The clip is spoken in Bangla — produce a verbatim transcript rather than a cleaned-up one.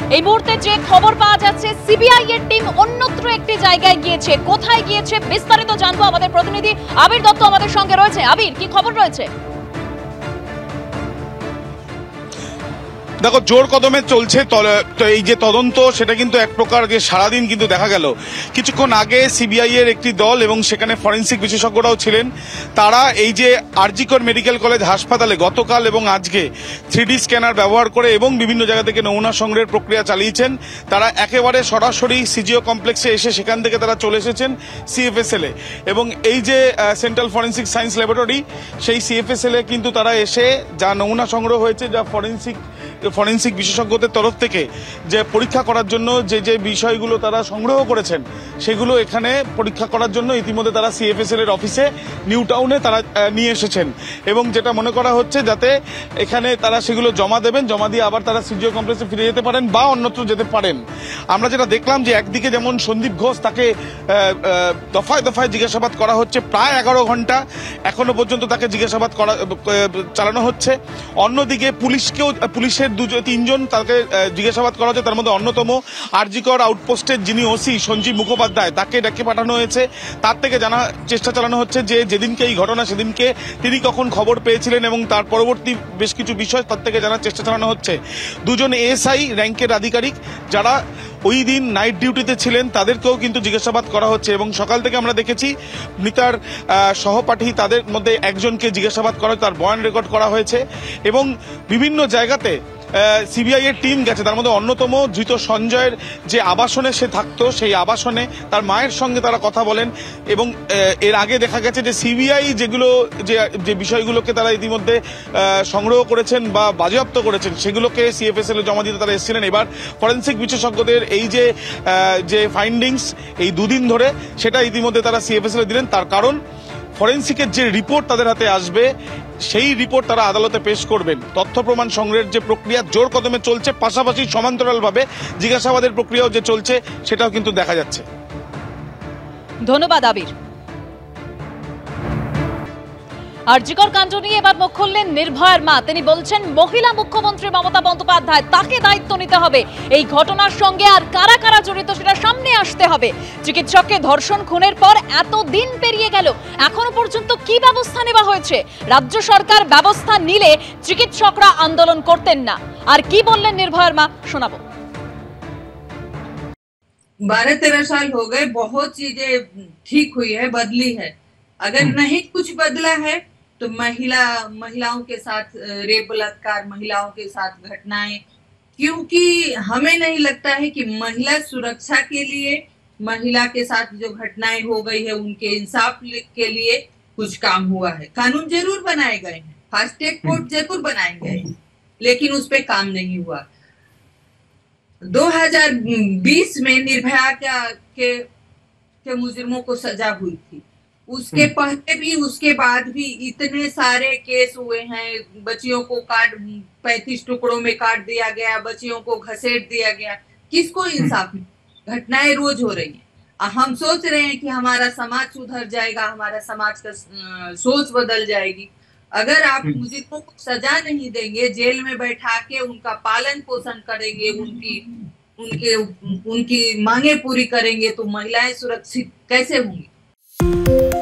এই মুহূর্তে যে খবর পাওয়া যাচ্ছে সিবিআই এর টিম অন্যত্র একটি জায়গায় গিয়েছে, কোথায় গিয়েছে বিস্তারিত জানবো। আমাদের প্রতিনিধি আবির দত্ত আমাদের সঙ্গে রয়েছে। আবির, কি খবর রয়েছে? দেখো, জোর কদমে চলছে এই যে তদন্ত, সেটা কিন্তু এক প্রকার যে সারাদিন কিন্তু দেখা গেল কিছুক্ষণ আগে সিবিআই এর একটি দল এবং সেখানে ফরেন্সিক বিশেষজ্ঞরাও ছিলেন। তারা এই যে আরজি কর মেডিকেল কলেজ হাসপাতালে গতকাল এবং আজকে থ্রি ডি স্ক্যানার ব্যবহার করে এবং বিভিন্ন জায়গা থেকে নমুনা সংগ্রহের প্রক্রিয়া চালিয়েছেন। তারা একেবারে সরাসরি সিজিও কমপ্লেক্সে এসে সেখান থেকে তারা চলে এসেছেন সিএফএসএল এ, এবং এই যে সেন্ট্রাল ফরেন্সিক সায়েন্স ল্যাবরেটরি, সেই সিএফএসএল এ কিন্তু তারা এসে যা নমুনা সংগ্রহ হয়েছে, যা ফরেন্সিক ফরেন্সিক বিশেষজ্ঞদের তরফ থেকে যে পরীক্ষা করার জন্য যে যে বিষয়গুলো তারা সংগ্রহ করেছেন, সেগুলো এখানে পরীক্ষা করার জন্য ইতিমধ্যে তারা সিএফএসএল এর অফিসে নিউ টাউনে তারা নিয়ে এসেছেন। এবং যেটা মনে করা হচ্ছে যাতে এখানে তারা সেগুলো জমা দেবেন, জমা দিয়ে আবার তারা সিজিও কমপ্লেক্সে ফিরে যেতে পারেন বা অন্যত্র যেতে পারেন। আমরা যেটা দেখলাম যে একদিকে যেমন সন্দীপ ঘোষ, তাকে দফায় দফায় জিজ্ঞাসাবাদ করা হচ্ছে, প্রায় এগারো ঘন্টা এখনো পর্যন্ত তাকে জিজ্ঞাসাবাদ করা চালানো হচ্ছে। অন্যদিকে পুলিশকেও পুলিশের দুজন তিনজন তাকে জিজ্ঞাসাবাদ করা হচ্ছে, তার মধ্যে অন্যতম আরজি কর আউটপোস্টের যিনি ওসি সঞ্জীব মুখোপাধ্যায়, তাকে ডেকে পাঠানো হয়েছে। তার থেকে জানা চেষ্টা চালানো হচ্ছে যে যেদিনকে এই ঘটনা, সেদিনকে তিনি কখন খবর পেয়েছিলেন এবং তার পরবর্তী বেশ কিছু বিষয় তার থেকে জানার চেষ্টা চালানো হচ্ছে। দুজন এএসআই র্যাঙ্কের আধিকারিক যারা ওই দিন নাইট ডিউটিতে ছিলেন, তাদেরকেও কিন্তু জিজ্ঞাসাবাদ করা হচ্ছে। এবং সকাল থেকে আমরা দেখেছি মৃতার সহপাঠী তাদের মধ্যে একজনকে জিজ্ঞাসাবাদ করা, তার বয়ান রেকর্ড করা হয়েছে এবং বিভিন্ন জায়গাতে সিবিআই এর টিম গেছে। তার মধ্যে অন্যতম ধৃত সঞ্জয়ের যে আবাসনে সে থাকতো, সেই আবাসনে তার মায়ের সঙ্গে তারা কথা বলেন। এবং এর আগে দেখা গেছে যে সিবিআই যেগুলো যে যে বিষয়গুলোকে তারা ইতিমধ্যে সংগ্রহ করেছেন বা বাজেয়াপ্ত করেছেন, সেগুলোকে সিএফএসএল এ জমা দিতে তারা এসেছিলেন। এবার ফরেন্সিক বিশেষজ্ঞদের এই যে যে ফাইন্ডিংস এই দুদিন ধরে, সেটা ইতিমধ্যে তারা সিএফএসএল এ দিলেন। তার কারণ ফরেন্সিকের যে রিপোর্ট তাদের হাতে আসবে, সেই রিপোর্ট তারা আদালতে পেশ করবেন। তথ্য প্রমাণ সংগ্রহের যে প্রক্রিয়া জোর কদমে চলছে, পাশাপাশি সমান্তরালভাবে জিজ্ঞাসাবাদের প্রক্রিয়াও যে চলছে, সেটাও কিন্তু দেখা যাচ্ছে। ধন্যবাদ আবির। আরজিকর কাণ্ড নিয়ে এবার মুখ খুললেন নির্ভয়ার মা। তিনি বলছেন মহিলা মুখ্যমন্ত্রী মমতা বন্দ্যোপাধ্যায়, তাকে দায়িত্ব নিতে হবে। এই ঘটনার সঙ্গে আর কারা কারা জড়িত সেটা সামনে আসতে হবে। চিকিৎসককে ধর্ষণ খুনের পর এত দিন পেরিয়ে গেল, এখনো পর্যন্ত কি ব্যবস্থা নেওয়া হয়েছে? রাজ্য সরকার ব্যবস্থা নিলে চিকিৎসকরা আন্দোলন করতেন না। আর কি বললেন নির্ভয়ার মা, শোনাবো। बारह तेरह साल हो गए, बहुत चीजें ठीक हुई है, बदली है। अगर नहीं कुछ बदला है तो महिला महिलाओं के साथ रेप बलात्कार, महिलाओं के साथ घटनाएं, क्योंकि हमें नहीं लगता है कि महिला सुरक्षा के लिए, महिला के साथ जो घटनाएं हो गई है उनके इंसाफ के लिए कुछ काम हुआ है। कानून जरूर बनाए गए हैं, फास्ट ट्रैक कोर्ट जरूर बनाए गए हैं, लेकिन उस पर काम नहीं हुआ। दो हज़ार बीस में निर्भया के के मुजरिमों को सजा हुई थी, उसके पहले भी उसके बाद भी इतने सारे केस हुए हैं। बच्चियों को काट पैंतीस टुकड़ों में काट दिया गया, बच्चियों को घसीट दिया गया, किसको इंसाफ मिले? घटनाएं रोज हो रही हैं। हम सोच रहे हैं कि हमारा समाज सुधर जाएगा, हमारा समाज का सोच बदल जाएगी। अगर आप मुजरिमों को सजा नहीं देंगे, जेल में बैठा के उनका पालन पोषण करेंगे, उनकी उनके उनकी मांगे पूरी करेंगे, तो महिलाएं सुरक्षित कैसे होंगी?